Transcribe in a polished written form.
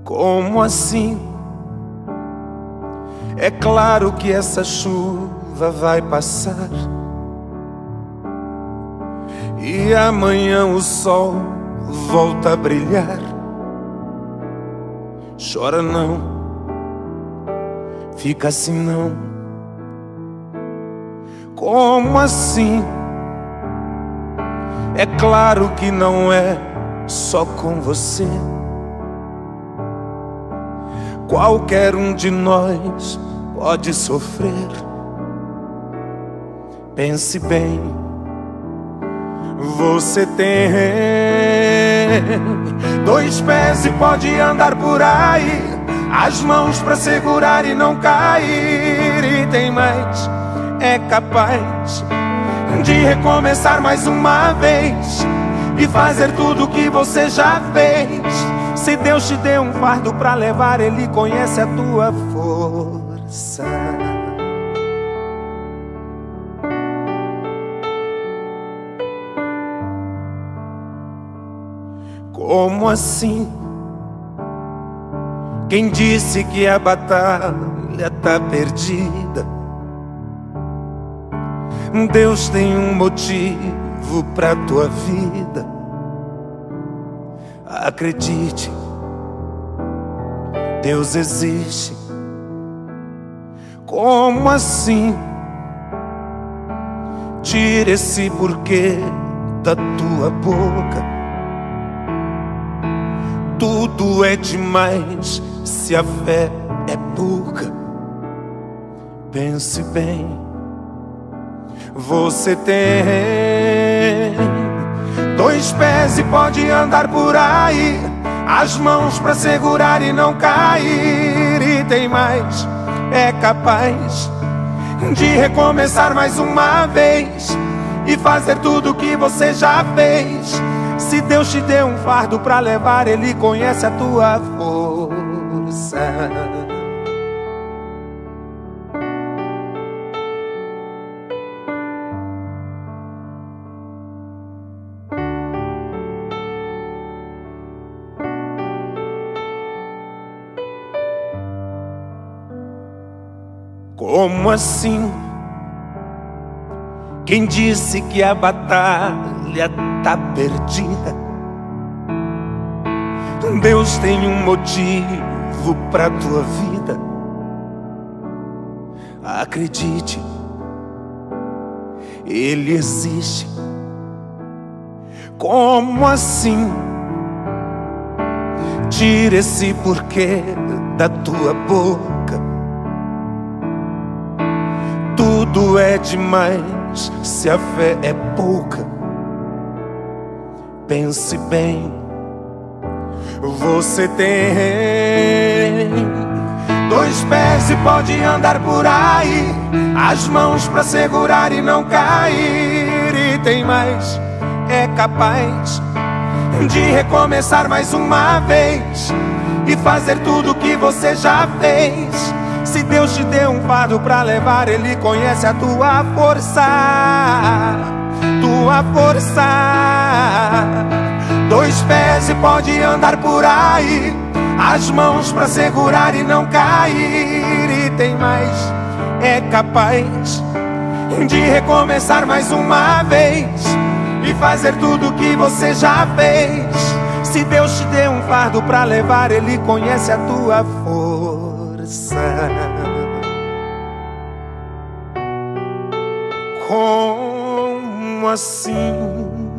Como assim? É claro que essa chuva vai passar e amanhã o sol volta a brilhar. Chora não, fica assim não. Como assim? É claro que não é só com você. Qualquer um de nós pode sofrer. Pense bem, você tem dois pés e pode andar por aí, as mãos pra segurar e não cair. E tem mais, é capaz de recomeçar mais uma vez e fazer tudo que você já fez. Se Deus te deu um fardo pra levar, Ele conhece a tua força. Como assim? Quem disse que a batalha tá perdida? Deus tem um motivo pra tua vida. Acredite, Deus existe. Como assim? Tira esse porquê da tua boca. Tudo é demais se a fé é pouca. Pense bem, você tem dois pés e pode andar por aí, as mãos pra segurar e não cair. E tem mais, é capaz de recomeçar mais uma vez e fazer tudo que você já fez. Se Deus te deu um fardo pra levar, Ele conhece a tua força. Como assim? Quem disse que a batalha tá perdida? Deus tem um motivo pra tua vida. Acredite, Ele existe. Como assim? Tira esse porquê da tua boca. Tudo é demais se a fé é pouca. Pense bem, você tem dois pés e pode andar por aí, as mãos pra segurar e não cair. E tem mais, é capaz de recomeçar mais uma vez e fazer tudo que você já fez. Se Deus te deu um fardo pra levar, Ele conhece a tua força. Tua força. Dois pés e pode andar por aí, as mãos pra segurar e não cair. E tem mais, é capaz de recomeçar mais uma vez e fazer tudo que você já fez. Se Deus te deu um fardo pra levar, Ele conhece a tua força. Como assim?